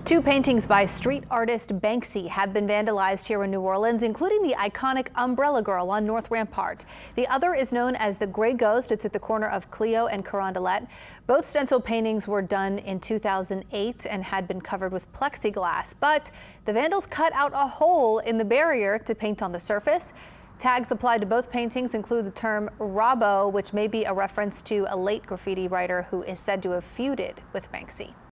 Two paintings by street artist Banksy have been vandalized here in New Orleans, including the iconic Umbrella Girl on North Rampart. The other is known as the Gray Ghost. It's at the corner of Clio and Carondelet. Both stencil paintings were done in 2008 and had been covered with plexiglass, but the vandals cut out a hole in the barrier to paint on the surface. Tags applied to both paintings include the term Robbo, which may be a reference to a late graffiti writer who is said to have feuded with Banksy.